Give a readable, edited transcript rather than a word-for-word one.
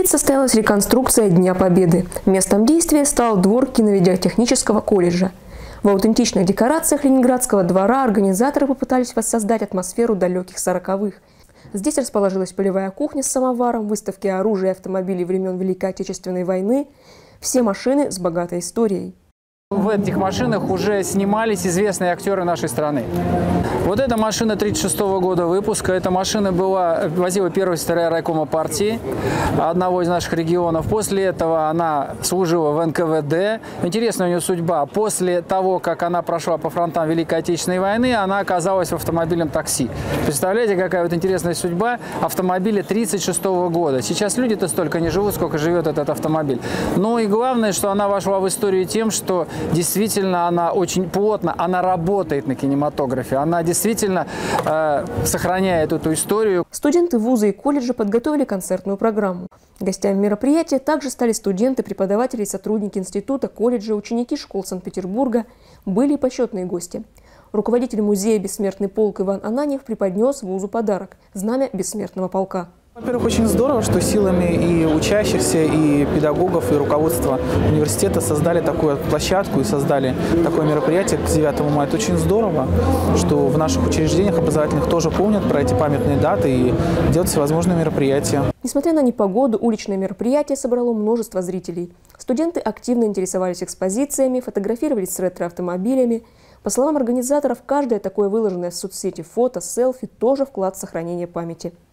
состоялась реконструкция Дня Победы. Местом действия стал двор киновидеотехнического колледжа. В аутентичных декорациях Ленинградского двора организаторы попытались воссоздать атмосферу далеких 40-х. Здесь расположилась полевая кухня с самоваром, выставки оружия и автомобилей времен Великой Отечественной войны. Все машины с богатой историей. В этих машинах уже снимались известные актеры нашей страны. Вот эта машина 1936 года выпуска. Эта машина возила первого секретаря райкома партии одного из наших регионов. После этого она служила в НКВД. Интересная у нее судьба. После того, как она прошла по фронтам Великой Отечественной войны, она оказалась в автомобильном такси. Представляете, какая вот интересная судьба автомобиля 1936 года. Сейчас люди-то столько не живут, сколько живет этот автомобиль. Ну и главное, что она вошла в историю тем, что действительно она очень плотно, она работает на кинематографе, она действительно сохраняет эту историю. Студенты вуза и колледжа подготовили концертную программу. Гостями мероприятия также стали студенты, преподаватели и сотрудники института, колледжа, ученики школ Санкт-Петербурга, были и почетные гости. Руководитель музея «Бессмертный полк» Иван Ананьев преподнес вузу подарок – знамя бессмертного полка. Во-первых, очень здорово, что силами и учащихся, и педагогов, и руководства университета создали такую площадку и создали такое мероприятие к 9 мая. Это очень здорово, что в наших учреждениях образовательных тоже помнят про эти памятные даты и делают всевозможные мероприятия. Несмотря на непогоду, уличное мероприятие собрало множество зрителей. Студенты активно интересовались экспозициями, фотографировались с ретро-автомобилями. По словам организаторов, каждое такое выложенное в соцсети фото, селфи – тоже вклад в сохранение памяти.